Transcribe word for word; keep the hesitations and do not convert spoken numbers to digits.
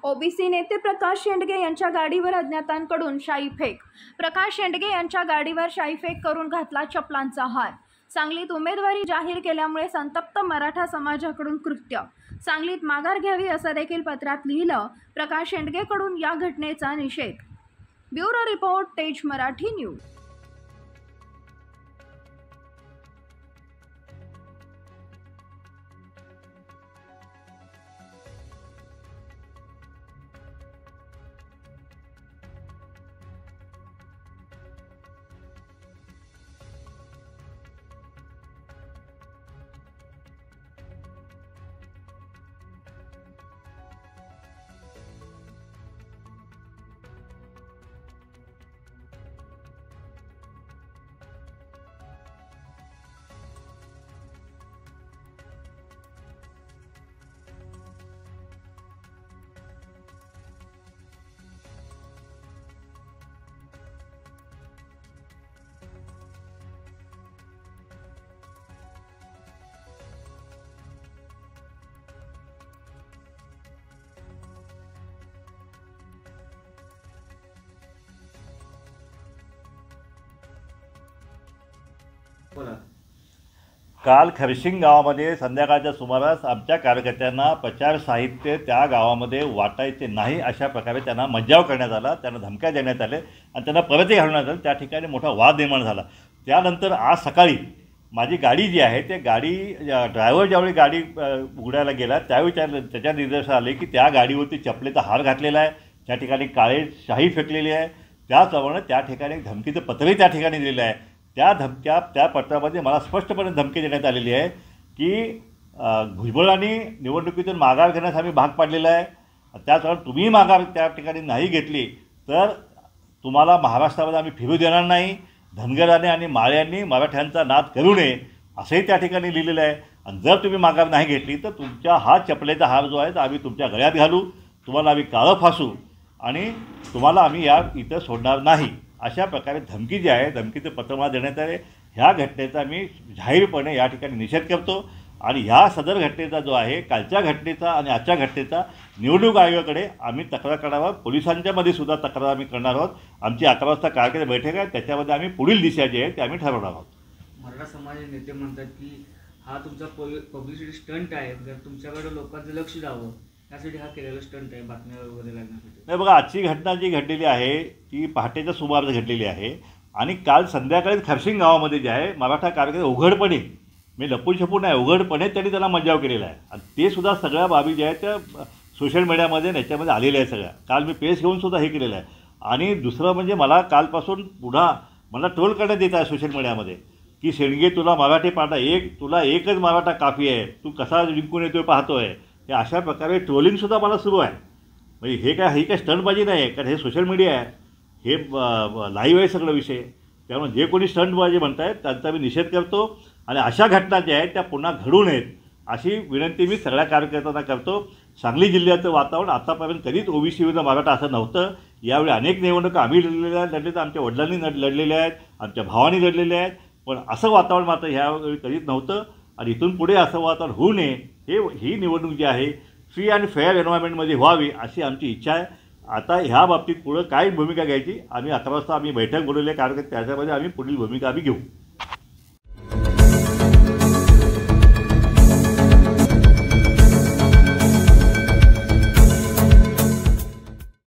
OBC नेते प्रकाश शेंडगे यांच्या गाडीवर अज्ञातांकडून शाईफेक. प्रकाश शेंडगे यांच्या गाडीवर शाईफेक करून घातला चपलांचा हार. सांगलीत उमेदवारी जाहीर केल्यामुळे संतप्त मराठा समाजाकडून कृत्य. सांगलीत माघार घ्यावी असं देखील पत्रात लिहिलं. प्रकाश शेंडगेकडून या घटनेचा निषेध. ब्युरो रिपोर्ट, तेज मराठी न्यूज. काल खरशिंग गावामध्ये संध्याकाळच्या सुमारास आमच्या कार्यकर्त्यांना प्रचार साहित्य त्या गावामध्ये वाटायचे नाही अशा प्रकारे त्यांना मज्जाव करण्यात आला, त्यांना धमक्या देण्यात आले आणि त्यांना परतही घालण्यात आलं. त्या ठिकाणी मोठा वाद निर्माण झाला. त्यानंतर आज सकाळी माझी गाडी जी आहे ते गाडी ड्रायव्हर ज्यावेळी गाडी उघडायला गेला त्यावेळी त्या त्याच्या निर्देश आले की त्या गाडीवरती चपलेचा हार घातलेला आहे, त्या ठिकाणी काळे शाही फेकलेली आहे. त्याचप्रमाणे त्या ठिकाणी धमकीचं पत्रही त्या ठिकाणी दिलेलं आहे. त्या धमक्या त्या पत्रामध्ये मला स्पष्टपणे धमकी देण्यात आलेली आहे की भुजबळांनी निवडणुकीतून माघार घेण्यास आम्ही भाग पाडलेला आहे. त्याचप्रमाणे तुम्ही माघार त्या ठिकाणी नाही घेतली तर तुम्हाला महाराष्ट्रामध्ये आम्ही फिरू देणार नाही. धनगरांनी आणि माळ्यांनी मराठ्यांचा नाद करू नये असंही त्या ठिकाणी लिहिलेलं आहे. आणि जर तुम्ही माघार नाही घेतली तर तुमच्या हा चपलेचा हार जो आहे तो आम्ही तुमच्या गळ्यात घालू, तुम्हाला आम्ही काळं फासू आणि तुम्हाला आम्ही या इथं सोडणार नाही अशा प्रकारे धमकी जी आहे, धमकीचं पत्र मला देण्यात आले. ह्या घटनेचा मी जाहीरपणे या ठिकाणी निषेध करतो आणि ह्या सदर घटनेचा जो आहे कालच्या घटनेचा आणि आजच्या घटनेचा निवडणूक आयोगाकडे आम्ही तक्रार करणार आहोत. पोलिसांच्यामध्ये सुद्धा तक्रार आम्ही करणार आहोत. आमची अकरा वाजता कार्यक्रम बैठक आहे, त्याच्यामध्ये आम्ही पुढील दिशा जी आहे ते आम्ही ठरवणार आहोत. मराठा समाज नेते म्हणतात की हा तुमचा पब्लिसिटी स्टंट आहे, जर तुमच्याकडे लोकांचं लक्ष द्यावं त्यासाठी हा केलेला स्टंट आहे बातम्या वगैरे लागण्यासाठी. नाही बघा, आजची घटना जी घडलेली आहे ती पहाटेच्या सुमारास घडलेली आहे आणि काल संध्याकाळी खरशिंग गावामध्ये जे आहे मराठा कार्यकर्ते उघडपणे, मी लपून छपून नाही, उघडपणे त्यांनी त्याला मज्जाव केलेला आहे. आणि ते सुद्धा सगळ्या बाबी ज्या आहेत त्या सोशल मीडियामध्ये याच्यामध्ये आलेल्या आहेत सगळ्या. काल मी पेस घेऊन सुद्धा हे केलेलं आहे. आणि दुसरं म्हणजे मला कालपासून पुन्हा मला ट्रोल करण्यात येत आहे सोशल मीडियामध्ये की शेंडगे तुला मराठी पाठा एक तुला एकच मराठा काफी आहे, तू कसा जिंकून येतो पाहतो आहे. हे अशा प्रकारे ट्रोलिंगसुद्धा मला सुरू आहे. म्हणजे हे काय ही काय स्टंटबाजी नाही आहे, कारण हे सोशल मीडिया आहे, हे लाईव्ह आहे सगळं विषय. त्यामुळे जे कोणी स्टंटबाजी म्हणत आहेत त्यांचा मी निषेध करतो आणि अशा घटना ज्या आहेत त्या पुन्हा घडू नयेत अशी विनंती मी सगळ्या कार्यकर्त्यांना करतो. सांगली जिल्ह्याचं वातावरण आतापर्यंत कधीच ओबीसी विरुद्ध मराठा असं नव्हतं. यावेळी अनेक निवडणुका आम्ही लढलेल्या आहेत, लढले तर आमच्या वडिलांनी लढलेल्या आहेत, आमच्या भावांनी लढलेल्या आहेत, पण असं वातावरण मात्र ह्यावेळी कधीच नव्हतं. आणि इथून पुढे असं वातावरण होऊ नये, हे ही निवडणूक जी आहे फ्री अँड फेअर एन्व्हायरमेंटमध्ये व्हावी अशी आमची इच्छा आहे. आता ह्या बाबतीत पुढं काय भूमिका घ्यायची आम्ही अकरा वाजता आम्ही बैठक बोलवली आहे कार्यकर्ते, त्याच्यामध्ये आम्ही पुढील भूमिका आम्ही घेऊ.